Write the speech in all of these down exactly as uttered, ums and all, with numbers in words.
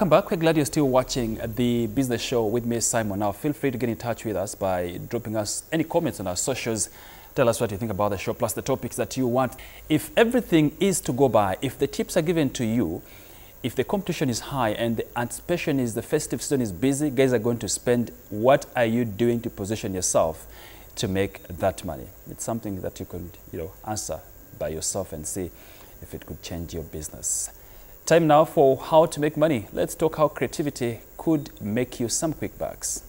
Welcome back. We're glad you're still watching the business show with me, Simon. Now, feel free to get in touch with us by dropping us any comments on our socials. Tell us what you think about the show, plus the topics that you want. If everything is to go by, if the tips are given to you, if the competition is high and the anticipation is the festive season is busy, guys are going to spend, what are you doing to position yourself to make that money? It's something that you could, you know, answer by yourself and see if it could change your business. Time now for how to make money. Let's talk how creativity could make you some quick bucks.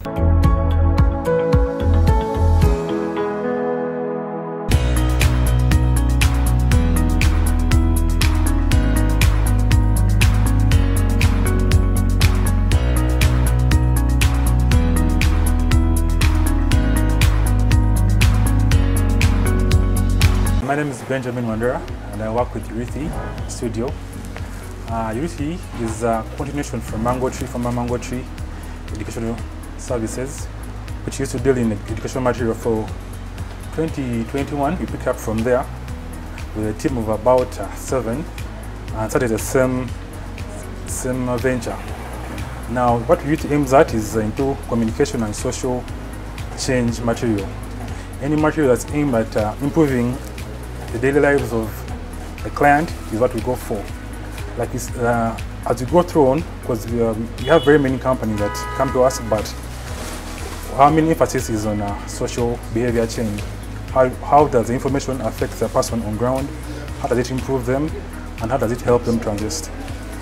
My name is Benjamin Wandera and I work with Urithi Studio. Uh, Urithi is a continuation from Mango Tree, from Mango Tree Educational Services, which used to deal in educational material for twenty twenty-one. We picked up from there with a team of about uh, seven and started the same, same venture. Now, what Urithi aims at is into communication and social change material. Any material that's aimed at uh, improving the daily lives of the client is what we go for. Like this, uh, as we go through on, because we, uh, we have very many companies that come to us, but our main emphasis is on uh, social behavior change. How, how does the information affect the person on ground? How does it improve them? And how does it help them transit?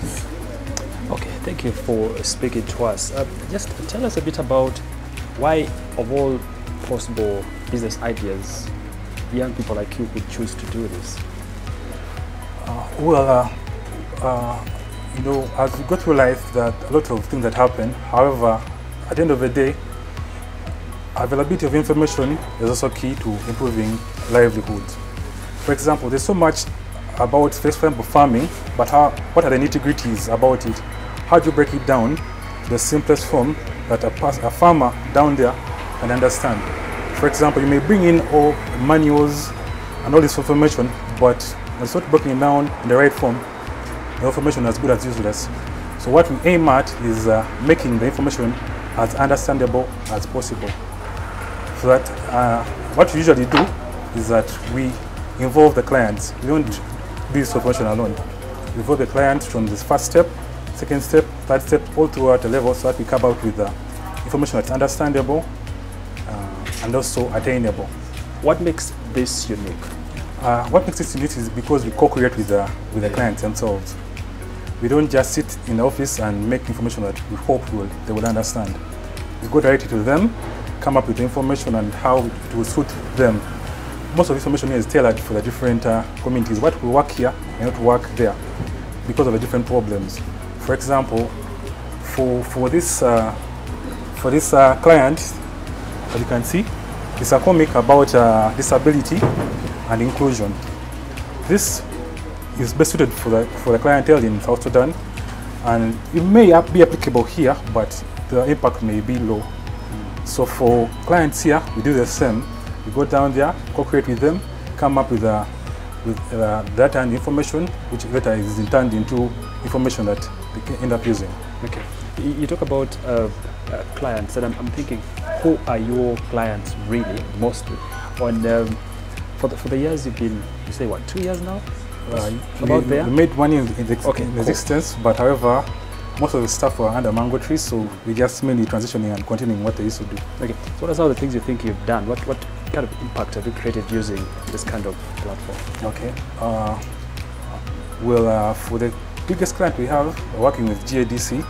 Okay, thank you for speaking to us. Uh, just tell us a bit about why, of all possible business ideas, young people like you could choose to do this. Uh, well, uh, uh, you know, as we go through life, there are a lot of things that happen. However, at the end of the day, availability of information is also key to improving livelihoods. For example, there's so much about sustainable farming, but how, what are the nitty-gritties about it? How do you break it down to the simplest form that a, a farmer down there can understand? For example, you may bring in all manuals and all this information, but when it's not breaking it down in the right form, the information is as good as useless. So what we aim at is uh, making the information as understandable as possible. So that uh, what we usually do is that we involve the clients. We don't do this information alone. We involve the client from this first step, second step, third step, all throughout the level, so that we come out with uh, information that's understandable uh, and also attainable. What makes this unique? Uh, what makes it unique is because we co-create with, uh, with the clients themselves. We don't just sit in the office and make information that we hope will, they will understand. We go directly to them, come up with the information and how it will suit them. Most of the information here is tailored for the different uh, communities. What will work here may not work there because of the different problems. For example, for, for this, uh, for this uh, client, as you can see, it's a comic about uh, disability and inclusion. This is best suited for the, for the clientele in South Sudan, and it may be applicable here, but the impact may be low. Mm. So for clients here, we do the same. We go down there, co-create with them, come up with, uh, with uh, data and information, which later is turned into information that they can end up using. Okay. You talk about uh, uh, clients, and I'm, I'm thinking, who are your clients really, mostly? On, um, for, the, for the years you've been, you say what, two years now? Uh, about we, there? we made money in, in, the, okay, in cool. existence, but however, most of the staff were under Mango Tree, so we just mainly transitioning and continuing what they used to do. Okay, so what are some of the things you think you've done? What, what kind of impact have you created using this kind of platform? Okay, uh, well, uh, for the biggest client we have, we're working with G A D C,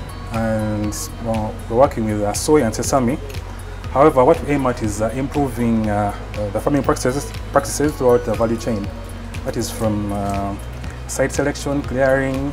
and uh, we're working with uh, soy and sesame. However, what we aim at is uh, improving uh, uh, the farming practices, practices throughout the value chain. That is from uh, site selection, clearing,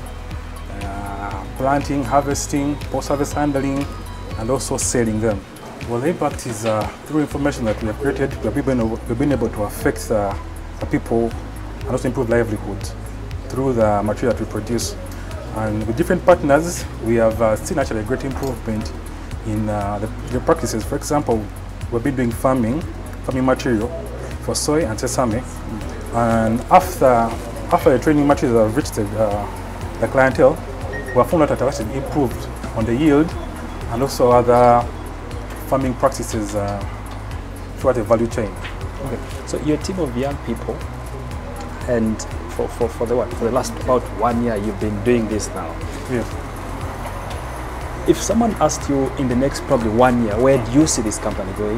uh, planting, harvesting, post-harvest handling, and also selling them. Well, the impact is uh, through information that we have created, we have been able, we've been able to affect uh, the people and also improve livelihoods through the material that we produce. And with different partners, we have uh, seen actually a great improvement in uh, the, the practices. For example, we've been doing farming, farming material for soy and sesame. Mm. And after, after the training materials have reached the, uh, the clientele, we have found out that it actually improved on the yield and also other farming practices uh, throughout the value chain. Okay, so you're a team of young people, and for, for, for the what? For the last about one year, you've been doing this now. Yes. If someone asked you in the next probably one year, where do you see this company going?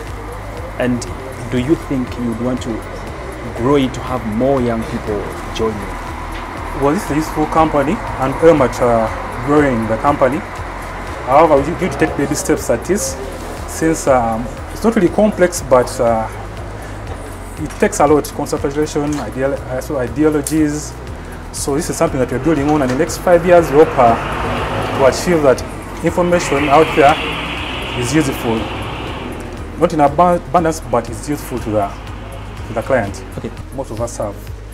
And do you think you'd want to grow it to have more young people join you? Well, this is a useful company and aim at uh, growing the company. However, we need to take baby steps at this, since um, it's not really complex, but uh, it takes a lot of conceptualization, ideal, also ideologies. So this is something that we're building on, and in the next five years, we hope uh, to achieve that information out there is useful, not in abundance, but it's useful to the, to the client. Okay. Most of us have.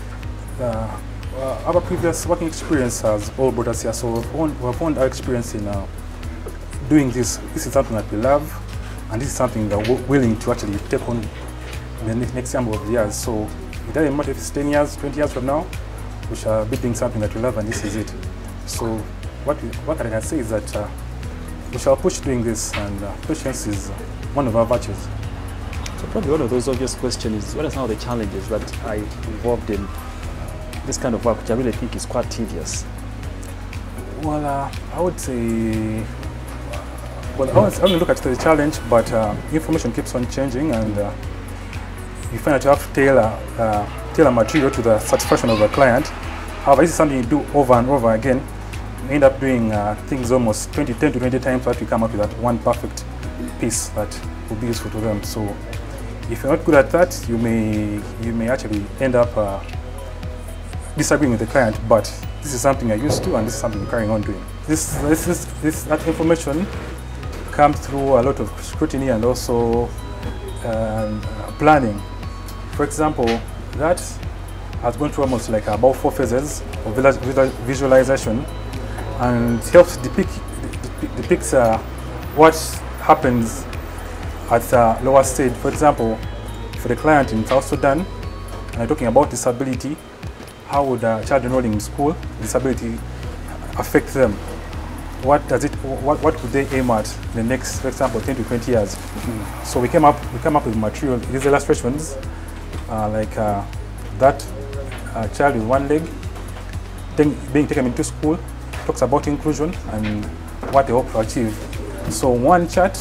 Uh, uh, our previous working experience has all brought us here, so we've found, we've found our experience in uh, doing this. This is something that we love, and this is something that we're willing to actually take on in the next number of years. So it doesn't matter if it's ten years, twenty years from now, we shall be doing something that we love, and this is it. So what, we, what I can say is that uh, we shall push doing this, and uh, patience is one of our virtues. So probably one of those obvious questions is, what are some of the challenges that are involved in this kind of work, which I really think is quite tedious? Well, uh, I would say, well, I wouldn't, I wouldn't look at the challenge, but uh, information keeps on changing, and uh, you find that you have to tailor, uh, tailor material to the satisfaction of the client. However, this is something you do over and over again. You end up doing uh, things almost twenty, ten to twenty times so that you come up with that one perfect piece that will be useful to them. So if you're not good at that, you may, you may actually end up uh, disagreeing with the client, but this is something I used to, and this is something we're carrying on doing. This, this, this, this, that information comes through a lot of scrutiny and also um, planning. For example, that has gone through almost like about four phases of visualization, and it helps depict, depicts uh, what happens at a lower stage. For example, for the client in South Sudan, and I'm talking about disability, how would a child enrolling in school, disability affect them? What does it? What, what would they aim at in the next, for example, ten to twenty years? Mm. So we came up, we came up with material, these illustrations, uh, like uh, that uh, child with one leg then being taken into school, talks about inclusion and what they hope to achieve. So one chart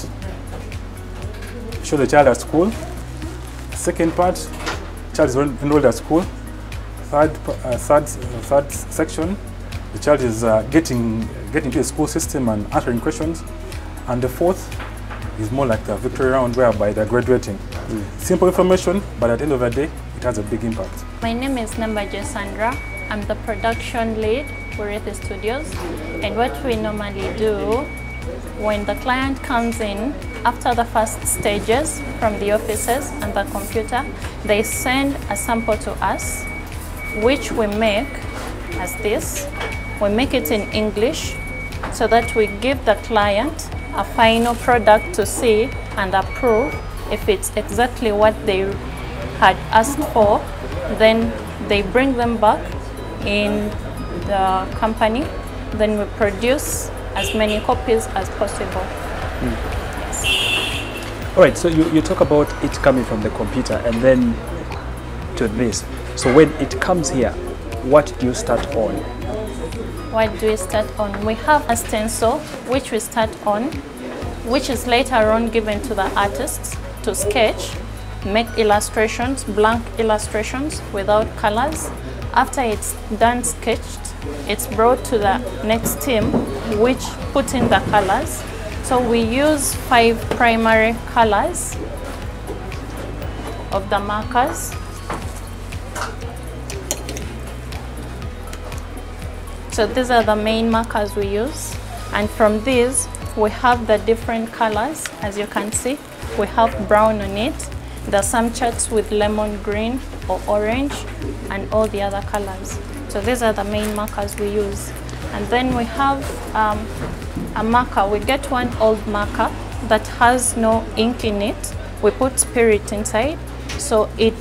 shows the child at school. Second part, child is enrolled at school. Third, uh, third, uh, third section, the child is uh, getting getting into the school system and answering questions. And the fourth is more like the victory round, whereby they're graduating. Mm. Simple information, but at the end of the day, it has a big impact. My name is Nambaje Sandra. I'm the production lead for Rethe Studios. And what we normally do, when the client comes in, after the first stages from the offices and the computer, they send a sample to us, which we make as this. We make it in English so that we give the client a final product to see and approve. If it's exactly what they had asked for, then they bring them back in the company. Then we produce as many copies as possible. Mm. Yes. All right, so you, you talk about it coming from the computer and then to this. So when it comes here, what do you start on? What do we start on? We have a stencil which we start on, which is later on given to the artists to sketch, make illustrations, blank illustrations without colors. After it's done sketched, it's brought to the next team, which put in the colors. So we use five primary colors of the markers. So these are the main markers we use. And from these, we have the different colors. As you can see, we have brown on it. There are some charts with lemon green or orange and all the other colors. So these are the main markers we use. And then we have um, a marker. We get one old marker that has no ink in it. We put spirit inside, so it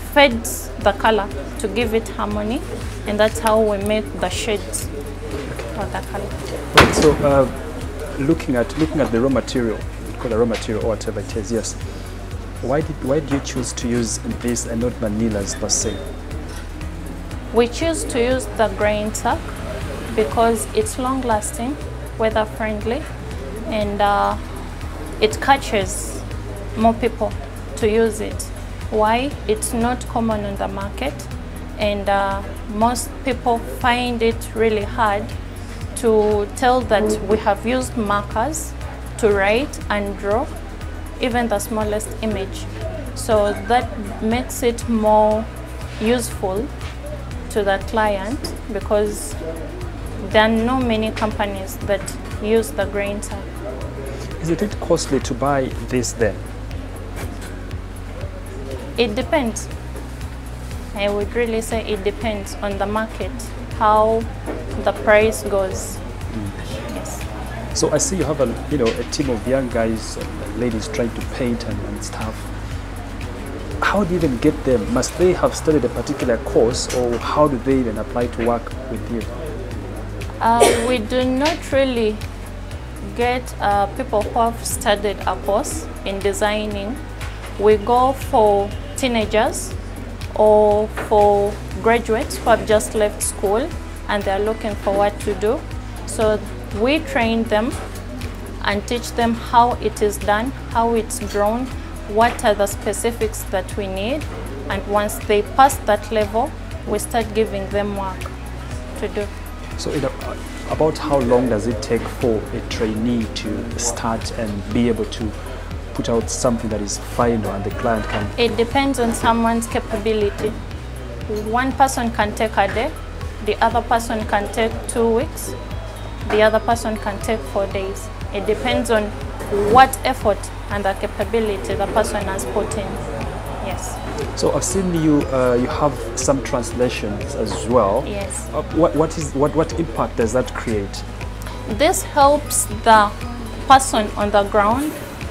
fades the color to give it harmony, and that's how we make the shades. Okay. or the color. Right, so uh, looking at looking at the raw material, call the raw material or whatever it is, yes. Why did why did you choose to use this and not vanillas per se? We choose to use the grain sack because it's long lasting, weather friendly, and uh, it catches more people to use it. Why? It's not common on the market, and uh, most people find it really hard to tell that we have used markers to write and draw even the smallest image. So that makes it more useful to the client because there are not many companies that use the grain sack. Is it it costly to buy this then? It depends. I would really say it depends on the market, how the price goes. Mm. Yes. So I see you have a you know a team of young guys and ladies trying to paint and, and stuff. How do you even get them? Must they have studied a particular course, or how do they even apply to work with you? Uh, we do not really get uh, people who have studied a course in designing. We go for teenagers or for graduates who have just left school and they're looking for what to do. So we train them and teach them how it is done, how it's drawn, what are the specifics that we need, and once they pass that level, we start giving them work to do. So it, uh, about how long does it take for a trainee to start and be able to put out something that is final and the client can? It depends on someone's capability. One person can take a day, the other person can take two weeks, the other person can take four days. It depends on what effort and the capability the person has put in. Yes. So I've seen you. Uh, you have some translations as well. Yes. Uh, what what is what what impact does that create? This helps the person on the ground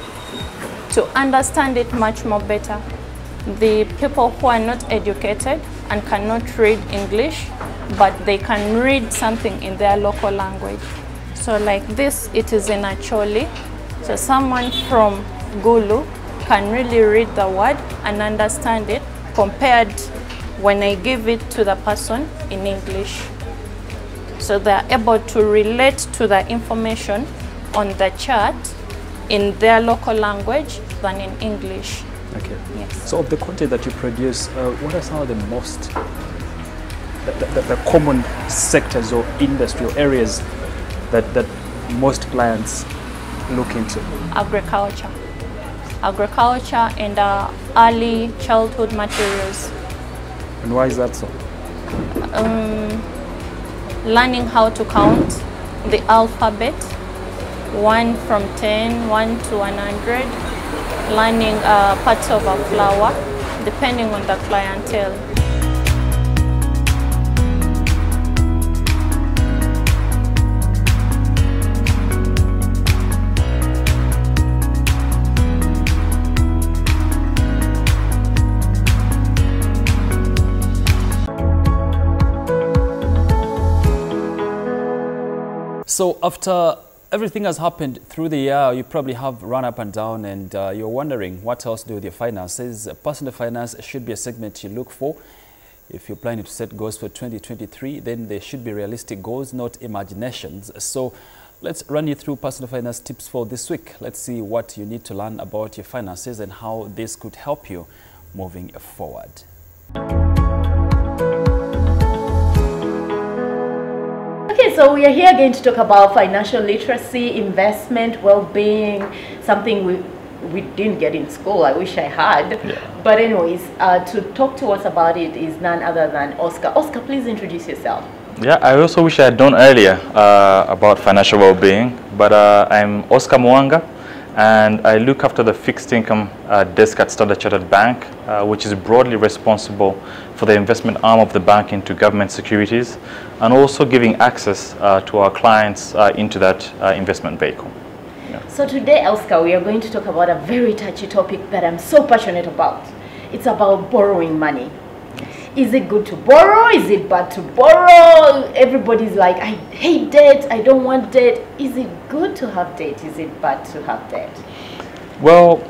to understand it much more better. The people who are not educated and cannot read English, but they can read something in their local language. So like this, it is in Acholi. So someone from Gulu can really read the word and understand it compared when I give it to the person in English. So they're able to relate to the information on the chart in their local language than in English. Okay. Yes. So of the content that you produce, uh, what are some of the most, the, the, the common sectors or industry or areas that, that most clients look into? Agriculture. Agriculture and uh, early childhood materials. And why is that so? Um, learning how to count the alphabet, one from ten, one to one hundred, learning uh, parts of a flower, depending on the clientele. So after everything has happened through the year, you probably have run up and down and uh, you're wondering what else to do with your finances. Personal finance should be a segment you look for. If you're planning to set goals for twenty twenty-three, then there should be realistic goals, not imaginations. So let's run you through personal finance tips for this week. Let's see what you need to learn about your finances and how this could help you moving forward. Okay, so we are here again to talk about financial literacy, investment, well-being, something we we didn't get in school. I wish I had. Yeah. But anyways, uh, to talk to us about it is none other than Oscar. Oscar, please introduce yourself. Yeah, I also wish I had done earlier uh, about financial well-being, but uh, I'm Oscar Mwanga, and I look after the fixed income uh, desk at Standard Chartered Bank, uh, which is broadly responsible for the investment arm of the bank into government securities, and also giving access uh, to our clients uh, into that uh, investment vehicle. Yeah. So today, Oscar, we are going to talk about a very touchy topic that I'm so passionate about. It's about borrowing money. is it good to borrow? Is it bad to borrow? Everybody's like, I hate debt, I don't want debt. Is it good to have debt? Is it bad to have debt? Well,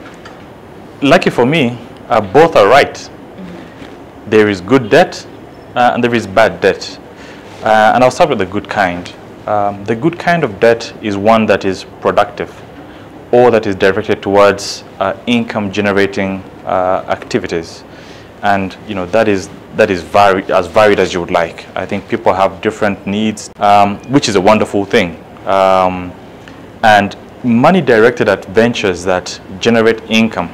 lucky for me, uh, both are right. Mm-hmm. There is good debt uh, and there is bad debt. Uh, and I'll start with the good kind. Um, the good kind of debt is one that is productive or that is directed towards uh, income generating uh, activities. And you know, that is, that is vari as varied as you would like. I think people have different needs, um, which is a wonderful thing. Um, and money directed at ventures that generate income,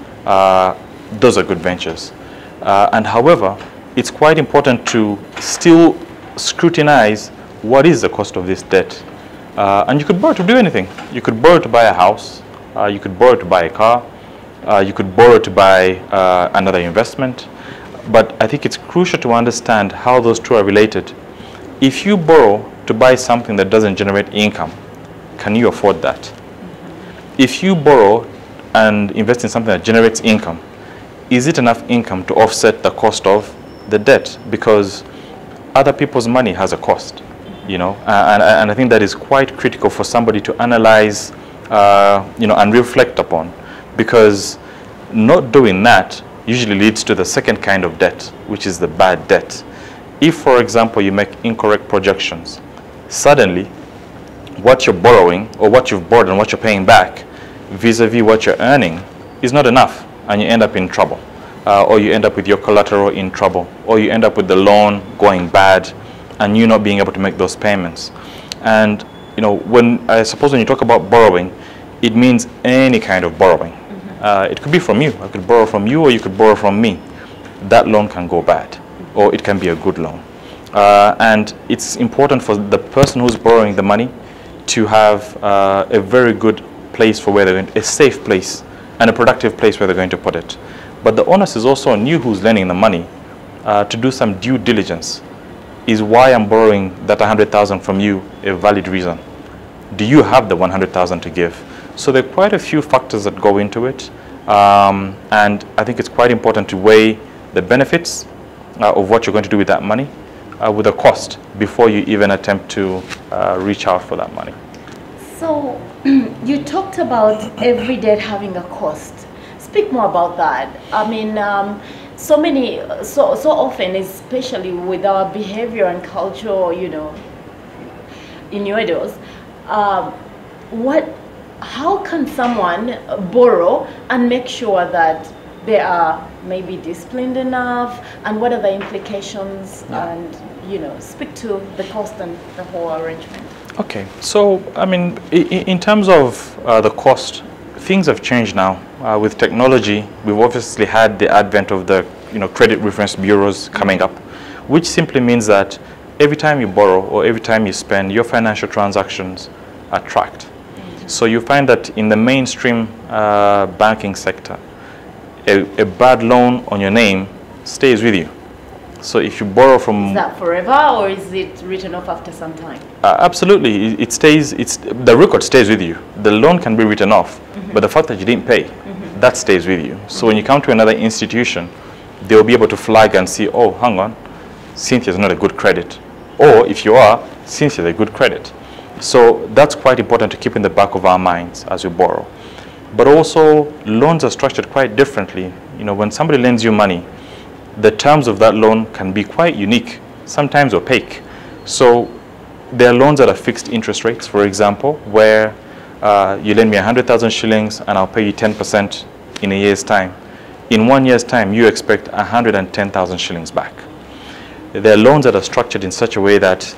uh, those are good ventures. Uh, and however, it's quite important to still scrutinize what is the cost of this debt. Uh, and you could borrow to do anything. You could borrow to buy a house, uh, you could borrow to buy a car, uh, you could borrow to buy uh, another investment. But I think it's crucial to understand how those two are related. If you borrow to buy something that doesn't generate income, can you afford that? Mm-hmm. If you borrow and invest in something that generates income, is it enough income to offset the cost of the debt? Because other people's money has a cost. You know, uh, and, and I think that is quite critical for somebody to analyze, uh, you know, and reflect upon, because not doing that usually leads to the second kind of debt, which is the bad debt. If, for example, you make incorrect projections, suddenly what you're borrowing or what you've borrowed and what you're paying back vis-a-vis what you're earning is not enough, and you end up in trouble, uh, or you end up with your collateral in trouble, or you end up with the loan going bad, and you not being able to make those payments. And you know, when I suppose when you talk about borrowing, it means any kind of borrowing. Mm-hmm. uh, it could be from you. I could borrow from you, or you could borrow from me. That loan can go bad, or it can be a good loan. Uh, and it's important for the person who's borrowing the money to have uh, a very good place for where they're going, a safe place and a productive place where they're going to put it. But the onus is also on you who's lending the money uh, to do some due diligence. Is why I'm borrowing that one hundred thousand from you a valid reason? Do you have the one hundred thousand to give? So there are quite a few factors that go into it. Um, and I think it's quite important to weigh the benefits uh, of what you're going to do with that money uh, with the cost before you even attempt to uh, reach out for that money. So you talked about every debt having a cost. Speak more about that. I mean, um, so many, so so often, especially with our behavior and culture, you know, in your ideas, um, what, how can someone borrow and make sure that they are maybe disciplined enough, and what are the implications, yeah. and you know, speak to the cost and the whole arrangement. Okay, so I mean, in, in terms of uh, the cost, things have changed now. Uh, with technology, we've obviously had the advent of the you know, credit reference bureaus coming up, which simply means that every time you borrow or every time you spend, your financial transactions are tracked. Mm-hmm. So you find that in the mainstream uh, banking sector, a, a bad loan on your name stays with you. So if you borrow from... Is that forever, or is it written off after some time? Uh, absolutely. It, it stays, it's, the record stays with you. The loan can be written off, mm-hmm. but the fact that you didn't pay, mm-hmm. that stays with you. So mm-hmm. when you come to another institution, they'll be able to flag and see, oh, hang on, Cynthia's not a good credit. Or if you are, Cynthia's a good credit. So that's quite important to keep in the back of our minds as we borrow. But also, loans are structured quite differently. You know, when somebody lends you money, the terms of that loan can be quite unique, sometimes opaque. So there are loans that are fixed interest rates, for example, where uh, you lend me one hundred thousand shillings and I'll pay you ten percent in a year's time. In one year's time, you expect one hundred ten thousand shillings back. There are loans that are structured in such a way that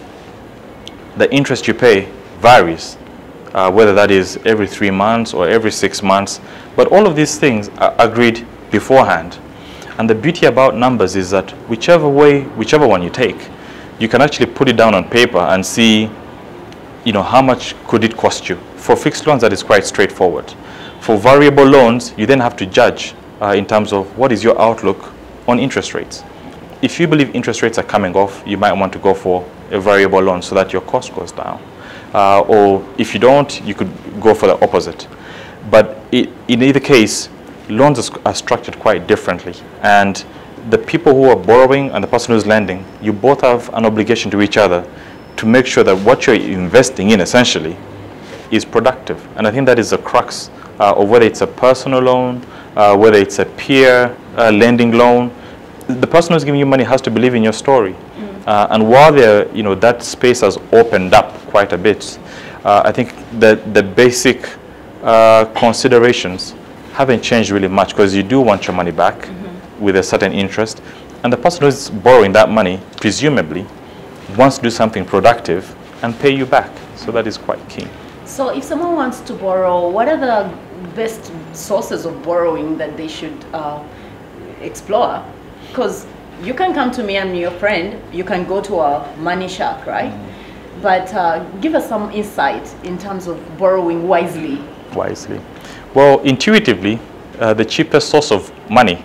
the interest you pay varies, uh, whether that is every three months or every six months. But all of these things are agreed beforehand. And the beauty about numbers is that whichever way, whichever one you take, you can actually put it down on paper and see, you know, how much could it cost you. For fixed loans, that is quite straightforward. For variable loans, you then have to judge uh, in terms of what is your outlook on interest rates. If you believe interest rates are coming off, you might want to go for a variable loan so that your cost goes down. Uh, or if you don't, you could go for the opposite. But it, in either case, loans are structured quite differently, and the people who are borrowing and the person who's lending, you both have an obligation to each other to make sure that what you're investing in essentially is productive. And I think that is the crux uh, of whether it's a personal loan, uh, whether it's a peer uh, lending loan. The person who's giving you money has to believe in your story. Mm. Uh, and while there, you know, that space has opened up quite a bit, uh, I think that the basic uh, considerations haven't changed really much, because you do want your money back mm-hmm. with a certain interest. And the person who's borrowing that money, presumably, wants to do something productive and pay you back. So that is quite key. So if someone wants to borrow, what are the best sources of borrowing that they should uh, explore? Because you can come to me, I'm your friend, you can go to a money shack, right? Mm. But uh, give us some insight in terms of borrowing wisely. Wisely. Well, intuitively, uh, the cheapest source of money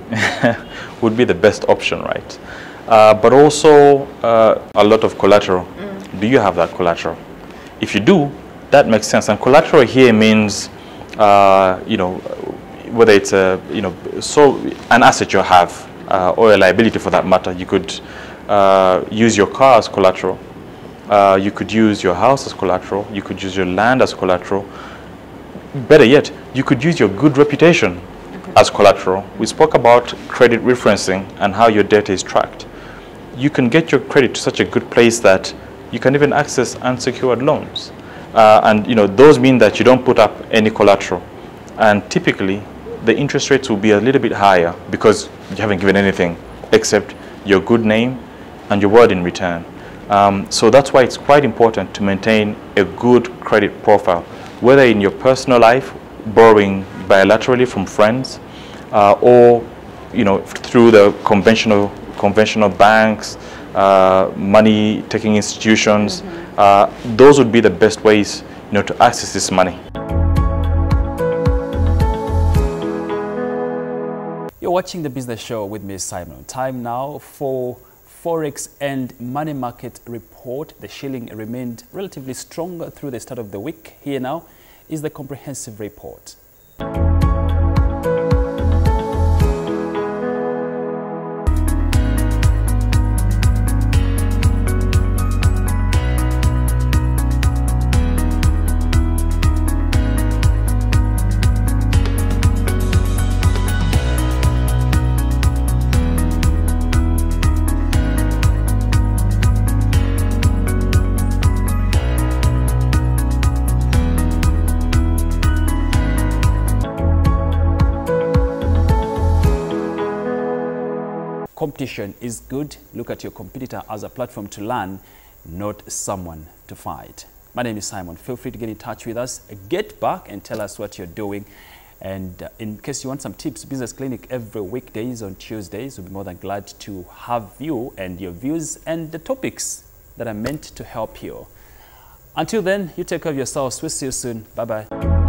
would be the best option, right? Uh, but also uh, a lot of collateral. Mm. Do you have that collateral? If you do, that makes sense. And collateral here means, uh, you know, whether it's a, you know, so an asset you have uh, or a liability for that matter. You could uh, use your car as collateral. Uh, you could use your house as collateral. You could use your land as collateral. Better yet, you could use your good reputation okay. as collateral. We spoke about credit referencing and how your debt is tracked. You can get your credit to such a good place that you can even access unsecured loans. Uh, and you know, those mean that you don't put up any collateral. And typically, the interest rates will be a little bit higher because you haven't given anything except your good name and your word in return. Um, so that's why it's quite important to maintain a good credit profile, whether in your personal life, borrowing bilaterally from friends, uh, or you know, through the conventional conventional banks, uh, money-taking institutions. Mm-hmm. uh, those would be the best ways, you know, to access this money. You're watching The Business Show with me, Simon. Time now for Forex and Money Market Report. The shilling remained relatively strong through the start of the week. Here now is the comprehensive report. Competition is good. Look at your competitor as a platform to learn, not someone to fight. My name is Simon. Feel free to get in touch with us. Get back and tell us what you're doing. And uh, in case you want some tips, Business Clinic every weekdays on Tuesdays. We'll be more than glad to have you and your views and the topics that are meant to help you. Until then, you take care of yourselves. We'll see you soon. Bye-bye.